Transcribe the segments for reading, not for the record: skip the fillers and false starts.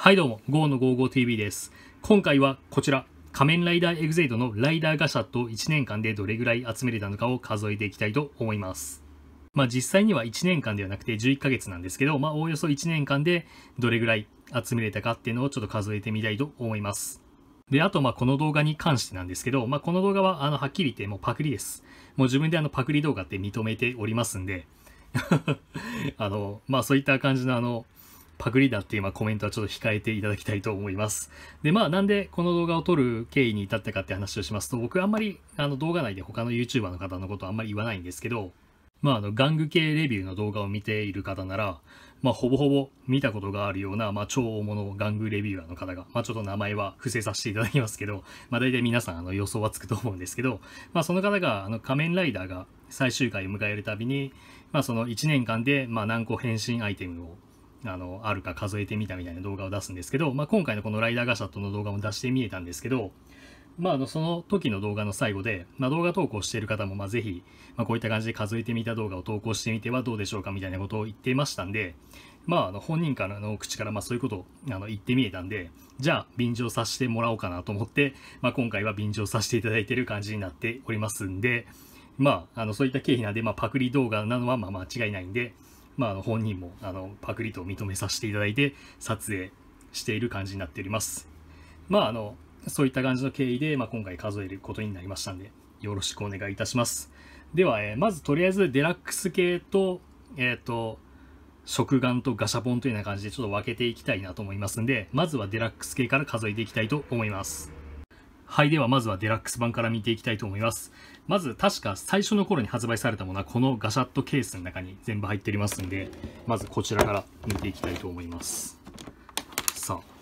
はいどうも、GO の 55TV です。今回はこちら、仮面ライダーエグゼイドのライダーガシャットを1年間でどれぐらい集めれたのかを数えていきたいと思います。実際には1年間ではなくて11ヶ月なんですけど、おおよそ1年間でどれぐらい集めれたかっていうのをちょっと数えてみたいと思います。で、あとこの動画に関してなんですけど、この動画ははっきり言ってもうパクリです。もう自分でパクリ動画って認めておりますんで、そういった感じのパクリだっていうコメントはちょっと控えていただきたいと思います。で、なんでこの動画を撮る経緯に至ったかって話をしますと、僕あんまり動画内で他の YouTuber の方のことはあんまり玩ないんですけど、玩具系レビューの動画を見ている方なら、ほぼほぼ見たことがあるような、超大物玩具レビューアーの方が、ちょっと名前は伏せさせていただきますけど、大体皆さん予想はつくと思うんですけど、その方が仮面ライダーが最終回を迎えるたびに、その1年間で何個変身アイテムをあるか数えてみたみたいな動画を出すんですけど、今回のこのライダーガシャットの動画も出してみえたんですけど、その時の動画の最後で、動画投稿している方もぜひ、こういった感じで数えてみた動画を投稿してみてはどうでしょうかみたいなことを言っていましたんで、本人からの口からそういうことを言ってみえたんで、じゃあ便乗させてもらおうかなと思って、今回は便乗させていただいている感じになっておりますんで、そういった経緯なんで、パクリ動画なのは間違いないんで、本人もパクリと認めさせていただいて撮影している感じになっております。そういった感じの経緯で、今回数えることになりましたんで、よろしくお願いいたします。では、まずとりあえずデラックス系と、食玩とガシャポンというような感じでちょっと分けていきたいなと思いますんで、まずはデラックス系から数えていきたいと思います。はい、ではまずはデラックス版から見ていきたいと思います。まず確か最初の頃に発売されたものはこのガシャットケースの中に全部入っておりますんで、まずこちらから見ていきたいと思います。さあ、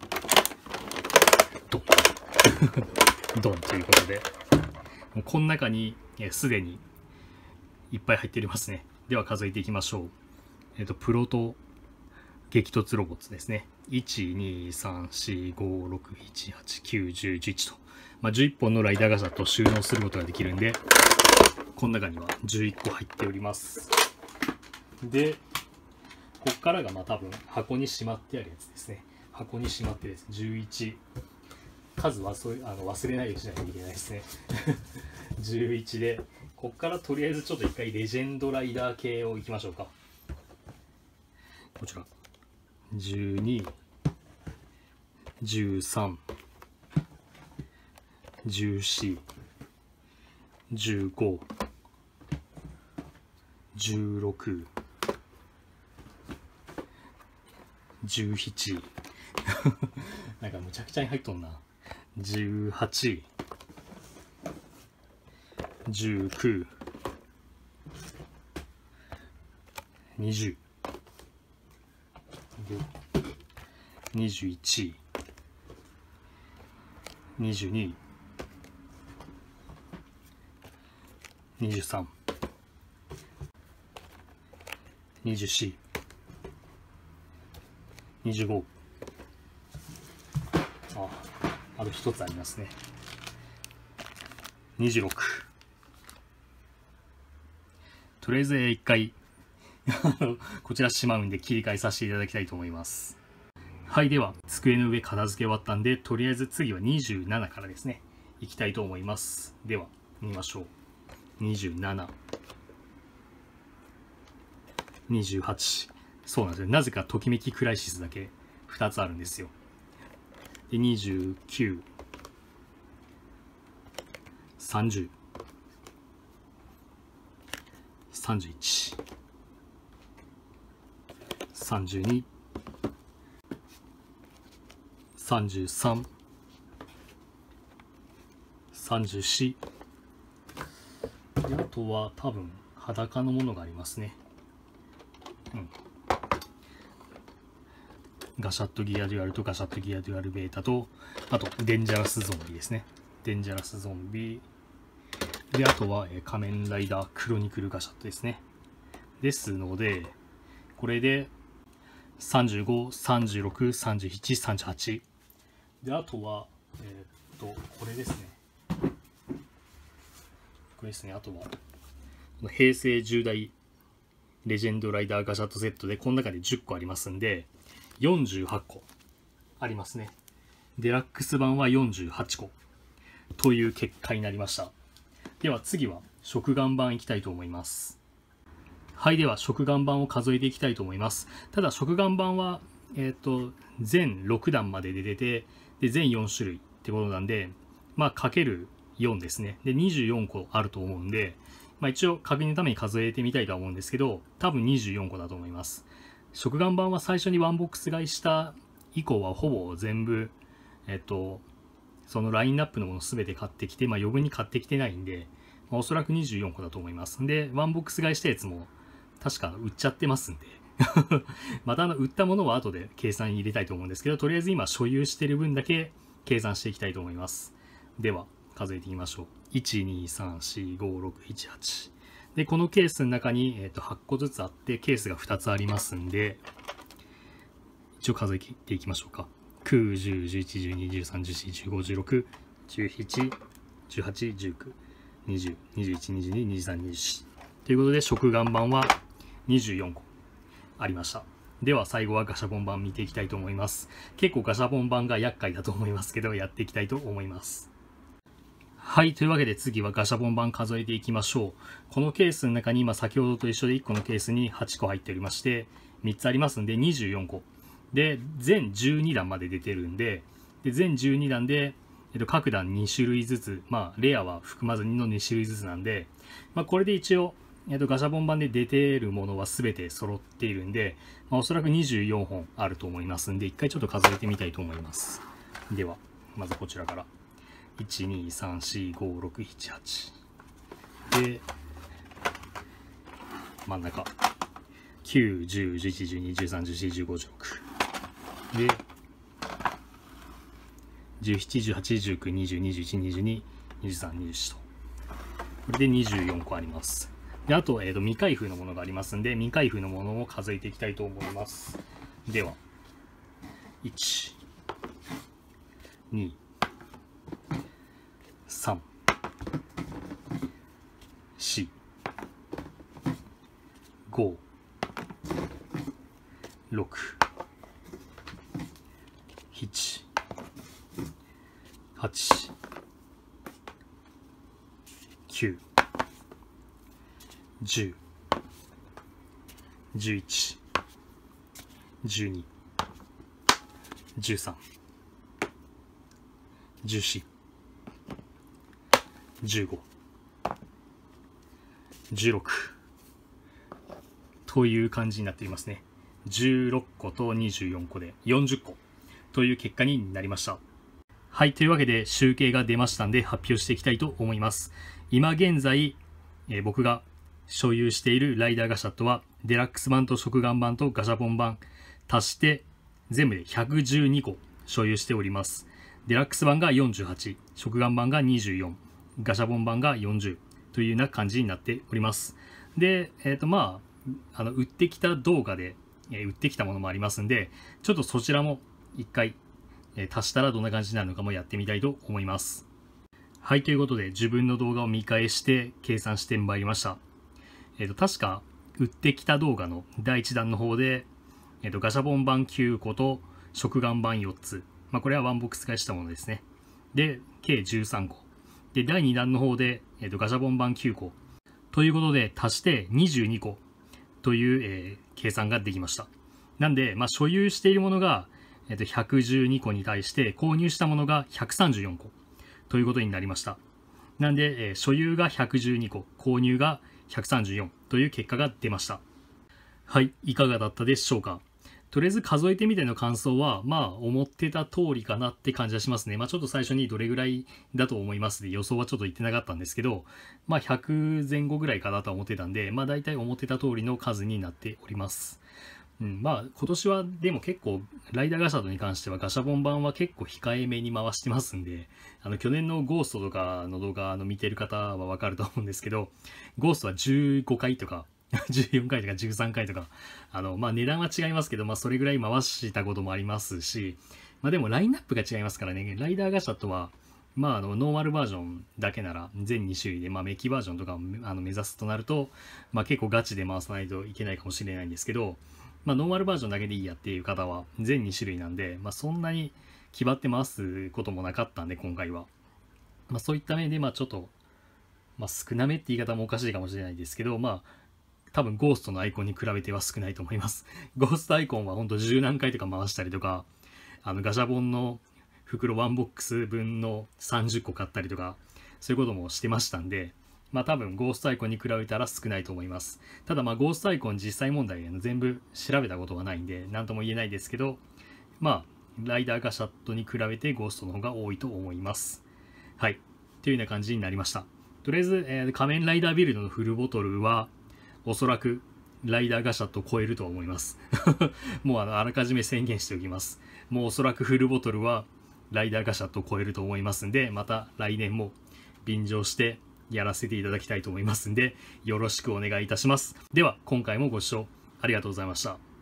ドンドンということで、もうこの中にすでにいっぱい入っておりますね。では数えていきましょう。プロト激突ロボッツですね。1、2、3、4、5、6、7、8、9、10、11と。11本のライダーガシャットを収納することができるんで、この中には11個入っております。で、こっからが多分箱にしまってあるやつですね。箱にしまってるやつ。11。数は忘れないようにしないといけないですね。11で、こっからとりあえずちょっと一回レジェンドライダー系をいきましょうか。こちら。12、13、14、15、16、17なんかむちゃくちゃに入っとんな。18、19、20、21、22、23、24、25、あと一つありますね。26。とりあえず一回こちらしまうんで切り替えさせていただきたいと思います。はい、では机の上片付け終わったんで、とりあえず次は27からですね、いきたいと思います。では見ましょう。27、28。そうなんですよ。なぜかときめきクライシスだけ2つあるんですよ。で、29、30、31、32、33、34。で、あとは多分裸のものがありますね。ガシャットギアデュアルとガシャットギアデュアルベータと、あとデンジャラスゾンビですね。デンジャラスゾンビ。で、あとは仮面ライダークロニクルガシャットですね。ですので、これで35、36、37、38。で、あとは、これですね。これですね。あとは、平成10代レジェンドライダーガシャットセットで、この中で10個ありますんで、48個ありますね。デラックス版は48個という結果になりました。では次は食玩版いきたいと思います。はい、では食玩版を数えていきたいと思います。ただ食玩版は、全6弾までで出て、で全4種類ってことなんで、まあかける4ですね。で24個あると思うんで、まあ一応確認のために数えてみたいとは思うんですけど、多分24個だと思います。食玩版は最初にワンボックス買いした以降はほぼ全部、そのラインナップのもの全て買ってきて、まあ余分に買ってきてないんで、まあ、おそらく24個だと思います。で、ワンボックス買いしたやつも確か売っちゃってますんでまた売ったものは後で計算に入れたいと思うんですけど、とりあえず今所有している分だけ計算していきたいと思います。では、数えていきましょう。1、2、3、4、5、6、7、8。で、このケースの中に、8個ずつあって、ケースが2つありますんで、一応数えていきましょうか。9、10、11、12、13、14、15、16、17、18、19、20、21、22、23、24。ということで、食玩版は24個ありました。では最後はガシャポン版見ていきたいと思います。結構ガシャポン版が厄介だと思いますけど、やっていきたいと思います。はい。というわけで次はガシャポン版数えていきましょう。このケースの中に今先ほどと一緒で1個のケースに8個入っておりまして、3つありますんで24個。で、全12弾まで出てるんで、全12弾で、各弾2種類ずつ、まあ、レアは含まずにの2種類ずつなんで、まあ、これで一応、ガシャポン版で出ているものは全て揃っているんで、まあ、おそらく24本あると思いますんで、一回ちょっと数えてみたいと思います。では、まずこちらから。1、2、3、4、5、6、7、8。で、真ん中。9、10、11、12、13、14、15、16。で、17、18、19、20、21、22、23、24と。これで24個あります。で、あと、未開封のものがありますんで、未開封のものを数えていきたいと思います。では、1、2、3、4、5、6、7、8、9、10、11、12、13、14、15、16という感じになっていますね。16個と24個で40個という結果になりました。はい、というわけで集計が出ましたんで発表していきたいと思います。今現在、僕が所有しているライダーガシャットはデラックス版と食玩版とガシャポン版足して全部で112個所有しております。デラックス版が48、食玩版が24、ガシャポン版が40というような感じになっております。で、まあ、売ってきた動画で、売ってきたものもありますんで、ちょっとそちらも一回、足したらどんな感じになるのかもやってみたいと思います。はい、ということで自分の動画を見返して計算してまいりました。確か、売ってきた動画の第1弾の方で、ガシャポン版9個と食玩版4つ。まあ、これはワンボックス買いしたものですね。で、計13個。で、第2弾の方で、ガシャポン版9個。ということで、足して22個という、計算ができました。なんで、まあ、所有しているものが、112個に対して購入したものが134個ということになりました。なんで、所有が112個、購入が134という結果が出ました。はい、いかがだったでしょうか。とりあえず数えてみての感想は、まあ、思ってた通りかなって感じはしますね。まあ、ちょっと最初にどれぐらいだと思いますで予想はちょっと言ってなかったんですけど、まあ、100前後ぐらいかなとは思ってたんで、まあ、大体思ってた通りの数になっております。まあ、今年はでも結構、ライダーガシャドに関してはガシャポン版は結構控えめに回してますんで、去年のゴーストとかの動画見てる方はわかると思うんですけど、ゴーストは15回とか、14回とか13回とか、まあ値段は違いますけど、まあそれぐらい回したこともありますし、まあでもラインナップが違いますからね、ライダーガシャとは、まあノーマルバージョンだけなら全2種類で、まあメキバージョンとかを目指すとなると、まあ結構ガチで回さないといけないかもしれないんですけど、 ノーマルバージョンだけでいいやっていう方は全2種類なんで、そんなに気張って回すこともなかったんで、今回は。そういった面で、ちょっと、少なめって言い方もおかしいかもしれないですけど、多分ゴーストのアイコンに比べては少ないと思います。ゴーストアイコンはほんと10何回とか回したりとか、ガシャポンの袋1ボックス分の30個買ったりとか、そういうこともしてましたんで、多分ゴーストアイコンに比べたら少ないと思います。ただゴーストアイコン実際問題全部調べたことがないんで、何とも言えないですけど、ライダーガシャットに比べてゴーストの方が多いと思います。はい。というような感じになりました。とりあえず、仮面ライダービルドのフルボトルは、おそらくライダーガシャットを超えると思います。もうあらかじめ宣言しておきます。もうおそらくフルボトルはライダーガシャットを超えると思いますんで、また来年も便乗してやらせていただきたいと思いますんで、よろしくお願いいたします。では、今回もご視聴ありがとうございました。